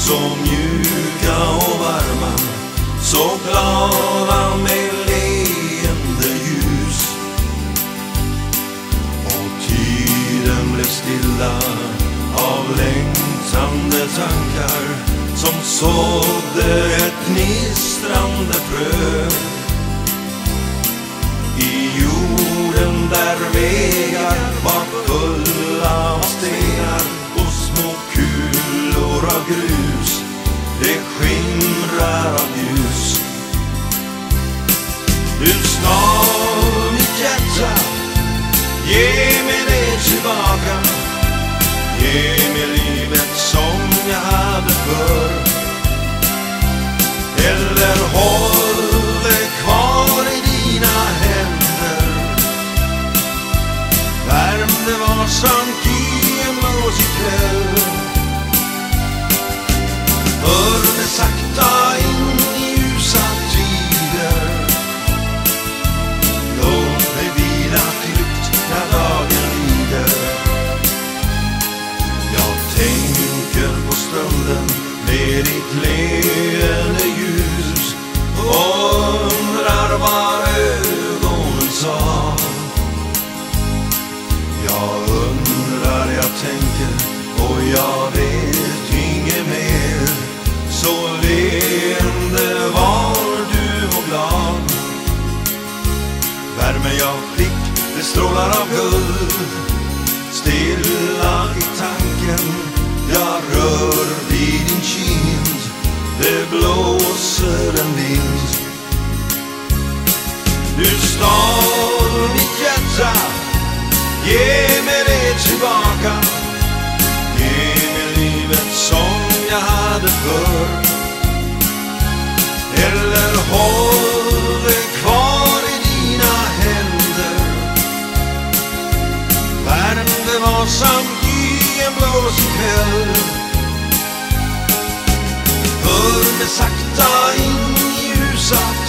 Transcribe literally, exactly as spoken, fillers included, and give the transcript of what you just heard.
så mjuka och varma, så glada med leende ljus. Och tiden blev stilla av längtande tankar som sådde ett gnistrande frö i jorden där vägar var fulla av stenar och små kulor av grus. Det skimrar av ljus. Du stal mitt hjärta, ge mig det tillbaka. Ge mig livet som jag hade förr. Eller håll det kvar i dina händer. Värm det varsamt i en blåsig kväll. För det sakta in i ljusa tider. Låt mig vila tryggt när dagen lider. Jag tänker på stunden med ditt leende ljus och undrar vad ögonen sa. Jag undrar, jag tänker och jag vet inget mer. Så leende var du och glad. Värme jag fick, det strålar av guld. Stilla i tanken, jag rör vid din kind. Det blåser en vind. Du stal mitt hjärta, ge mig det tillbaka. Ge mig livet som jag hade förr. Eller håll det kvar i dina händer. Värm det varsamt i en blåsig kväll. För det sakta in i ljusa